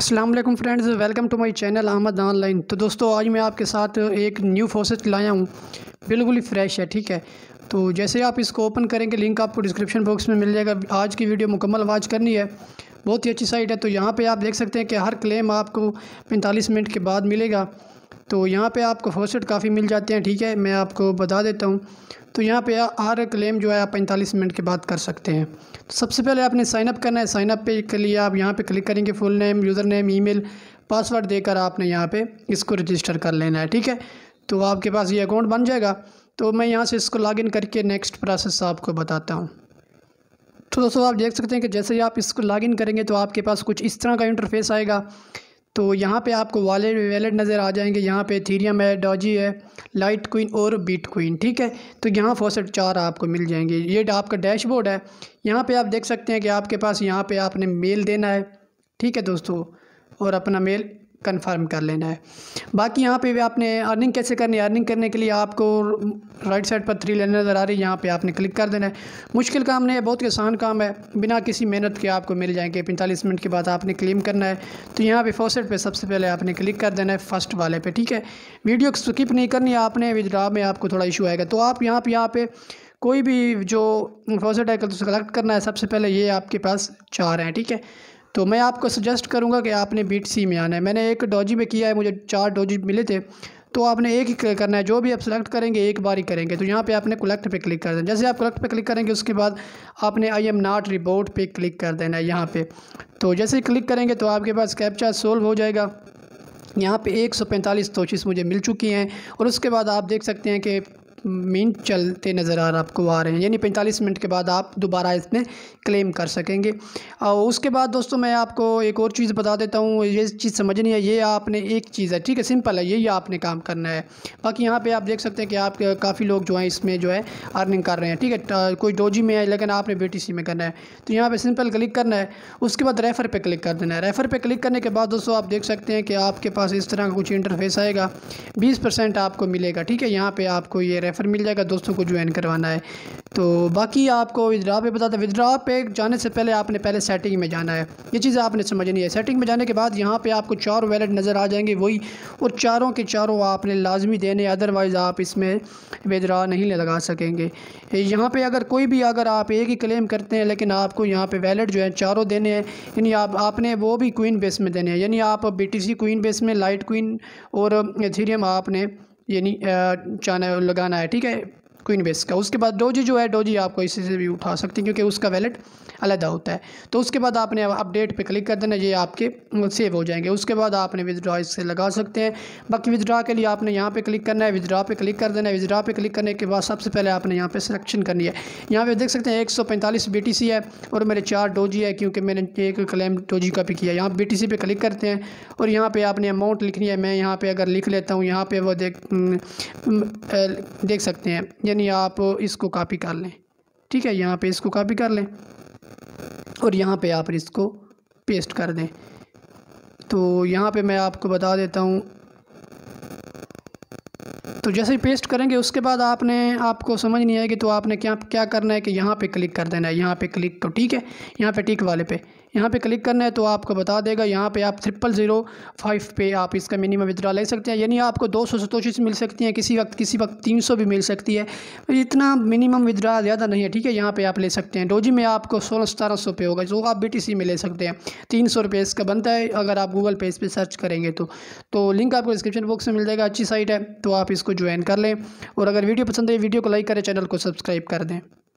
अस्सलाम वालेकुम friends, welcome to my channel Ahmed online. तो दोस्तों आज मैं आपके साथ एक न्यू फॉसेट लाया हूँ, बिल्कुल ही फ्रेश है। ठीक है, तो जैसे आप इसको ओपन करेंगे लिंक आपको डिस्क्रिप्शन बॉक्स में मिल जाएगा। आज की वीडियो मुकम्मल वॉच करनी है, बहुत ही अच्छी साइट है। तो यहाँ पे आप देख सकते हैं कि हर क्लेम आपको 45 मिनट के बाद मिलेगा। तो यहाँ पे आपको फॉसेट काफ़ी मिल जाते हैं। ठीक है, मैं आपको बता देता हूँ। तो यहाँ पे हर क्लेम जो है आप 45 मिनट के बाद कर सकते हैं। तो सबसे पहले आपने साइनअप करना है। साइनअप पे के लिए आप यहाँ पे क्लिक करेंगे। Full name, user name, email, password देकर आपने यहाँ पे इसको रजिस्टर कर लेना है। ठीक है, तो आपके पास ये अकाउंट बन जाएगा। तो मैं यहाँ से इसको लॉगिन करके नेक्स्ट प्रोसेस आपको बताता हूँ। तो दोस्तों आप देख सकते हैं कि जैसे ही आप इसको लॉगिन करेंगे तो आपके पास कुछ इस तरह का इंटरफेस आएगा। तो यहाँ पे आपको वैलेट नज़र आ जाएंगे। यहाँ पे एथेरियम है, डॉजी है, लाइट क्वीन और बिटकॉइन। ठीक है, तो यहाँ फॉसेट 4 आपको मिल जाएंगे। ये आपका डैशबोर्ड है। यहाँ पे आप देख सकते हैं कि आपके पास यहाँ पे आपने मेल देना है। ठीक है दोस्तों, और अपना मेल कंफर्म कर लेना है। बाकी यहाँ पे भी आपने अर्निंग कैसे करनी है। अर्निंग करने के लिए आपको राइट साइड पर 3 लाइन नज़र आ रही है, यहाँ पे आपने क्लिक कर देना है। मुश्किल काम नहीं है, बहुत ही आसान काम है, बिना किसी मेहनत के आपको मिल जाएंगे। 45 मिनट के बाद आपने क्लेम करना है। तो यहाँ पे फॉसेट पे सबसे पहले आपने क्लिक कर देना है फर्स्ट वाले पे। ठीक है, वीडियो स्किप नहीं करनी है आपने, विड्रॉ में आपको थोड़ा इशू आएगा। तो आप यहाँ पे कोई भी जो फॉसेट है तो सेलेक्ट करना है। सबसे पहले ये आपके पास 4 हैं। ठीक है, तो मैं आपको सजेस्ट करूंगा कि आपने BTC में आना है। मैंने एक डॉजी में किया है, मुझे 4 डॉजी मिले थे। तो आपने एक ही करना है, जो भी आप सेलेक्ट करेंगे एक बार ही करेंगे। तो यहाँ पे आपने कलेक्ट पे क्लिक कर देना। जैसे आप कलेक्ट पे क्लिक करेंगे उसके बाद आपने आई एम नॉट रिपोर्ट पे क्लिक कर देना है यहाँ पे। तो जैसे ही क्लिक करेंगे तो आपके पास कैप्चा सोल्व हो जाएगा। यहाँ पे 145 तोशिश मुझे मिल चुकी हैं। और उसके बाद आप देख सकते हैं कि मिनट चलते नज़र आपको आ रहे हैं, यानी 45 मिनट के बाद आप दोबारा इसमें क्लेम कर सकेंगे। और उसके बाद दोस्तों मैं आपको एक और चीज़ बता देता हूँ, ये चीज़ समझनी है। ये आपने एक चीज़ है, ठीक है, सिंपल है, यही आपने काम करना है। बाकी यहाँ पे आप देख सकते हैं कि आप काफ़ी लोग जो हैं इसमें जो है अर्निंग कर रहे हैं। ठीक है, कोई डोजी में है लेकिन आपने BTC में करना है। तो यहाँ पर सिंपल क्लिक करना है, उसके बाद रेफ़र पर क्लिक कर देना है। रेफ़र पर क्लिक करने के बाद दोस्तों आप देख सकते हैं कि आपके पास इस तरह का कुछ इंटरफेस आएगा। 20% आपको मिलेगा। ठीक है, यहाँ पर आपको ये रेफ़र मिल जाएगा, दोस्तों को ज्वाइन करवाना है। तो बाकी आपको विड्रॉ पे बताता है। विड्रॉ पे जाने से पहले आपने पहले सेटिंग में जाना है, ये चीज़ आपने समझनी है। सेटिंग में जाने के बाद यहाँ पे आपको 4 वैलेट नज़र आ जाएंगे वही, और चारों के चारों आपने लाजमी देने, अदरवाइज़ आप इसमें विड्रॉ नहीं लगा सकेंगे। यहाँ पे अगर आप एक ही क्लेम करते हैं लेकिन आपको यहाँ पे वैलेट जो है चारों देने हैं, यानी आपने वो भी क्वीन बेस में देने हैं। यानी आप BTC क्वीन बेस में, लाइट क्वीन और एथेरियम आपने यानी चाना लगाना है। ठीक है, क्वीन बेस का। उसके बाद डोजी जो है, डोजी आपको इसी से भी उठा सकते हैं क्योंकि उसका वैलेट अलग होता है। तो उसके बाद आपने अपडेट पे क्लिक कर देना, ये आपके सेव हो जाएंगे। उसके बाद आपने विड्रॉ इससे लगा सकते हैं। बाकी विड्रॉ के लिए आपने यहाँ पे क्लिक करना है, विड्रॉ पे क्लिक कर देना है। विड्रॉ पे क्लिक करने के बाद सबसे पहले आपने यहाँ पे सिलेक्शन करनी है। यहाँ पे देख सकते हैं 145 BTC है और मेरे 4 डोजी है क्योंकि मैंने एक क्लेम डोजी का भी किया। यहाँ BTC पे क्लिक करते हैं और यहाँ पे आपने अमाउंट लिखनी है। मैं यहाँ पे अगर लिख लेता हूँ, यहाँ पे वो देख सकते हैं, यानी आप इसको कॉपी कर लें। ठीक है, यहाँ पे इसको कॉपी कर लें और यहाँ पे आप इसको पेस्ट कर दें। तो यहाँ पे मैं आपको बता देता हूँ। तो जैसे ही पेस्ट करेंगे उसके बाद आपको समझ नहीं आएगी तो आपने क्या करना है कि यहाँ पे क्लिक कर देना है। यहाँ पे क्लिक, तो ठीक है, यहाँ पे टिक वाले पे यहाँ पे क्लिक करना है तो आपको बता देगा। यहाँ पे आप 0005 पे आप इसका मिनिमम विड्रॉ ले सकते हैं, यानी आपको 200 सतोशिश मिल सकती हैं, किसी वक्त 300 भी मिल सकती है। इतना मिनिमम विड्रॉ ज़्यादा नहीं है। ठीक है, यहाँ पे आप ले सकते हैं। डोजी में आपको 1600-1700 पे होगा, जो आप BTC में ले सकते हैं। 300 रुपये इसका बनता है अगर आप गूगल पे इस पर सर्च करेंगे तो लिंक आपको डिस्क्रिप्शन बॉक्स में मिल जाएगा। अच्छी साइट है, तो आप इसको ज्वाइन कर लें। और अगर वीडियो पसंद है वीडियो को लाइक करें, चैनल को सब्सक्राइब कर दें।